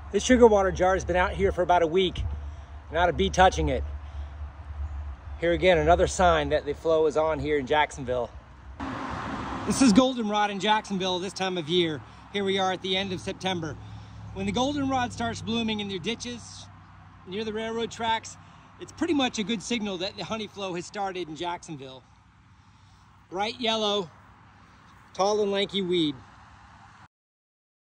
This sugar water jar has been out here for about a week. Not a bee touching it. Here again, another sign that the flow is on here in Jacksonville. This is goldenrod in Jacksonville this time of year. Here we are at the end of September. When the goldenrod starts blooming in your ditches, near the railroad tracks, it's pretty much a good signal that the honey flow has started in Jacksonville. Bright yellow, tall and lanky weed.